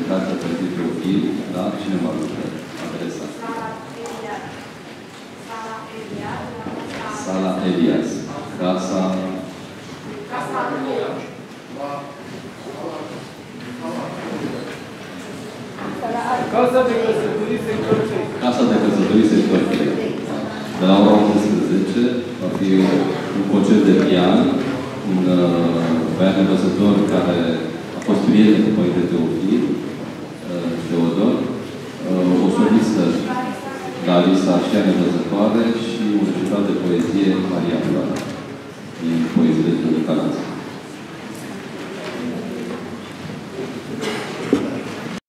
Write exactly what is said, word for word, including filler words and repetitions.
dedicată pentru Teofil, da? Cine mă ajută? Adresa. Sala Elias. Casa... Casa Elias. Casa de căsătorii sector trei. Casa de căsătorii sector trei. De la ora unsprezece va fi un concert de pian, un uh, băiat nevăzător care a fost prieten cu Părinte Teofil, uh, Teodor, uh, o solistă, Larisa, și ea nevăzătoare, și un recitat de poezie, Maria Floara, din poezie.